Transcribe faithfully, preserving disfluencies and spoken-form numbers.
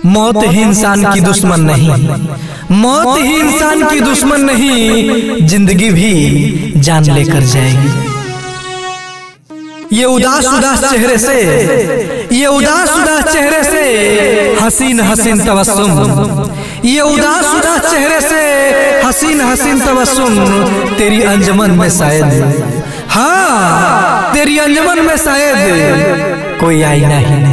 मौत ही इंसान की दुश्मन नहीं, मौत ही इंसान की दुश्मन नहीं, जिंदगी भी जान लेकर जाएगी। ये उदास उदास चेहरे से, ये उदास उदास चेहरे से हसीन हसीन तबस्सुम, ये उदास उदास चेहरे से हसीन हसीन तबस्सुम तेरी अंजमन में शायद, हाँ तेरी अंजमन में शायद कोई आईना ही नहीं।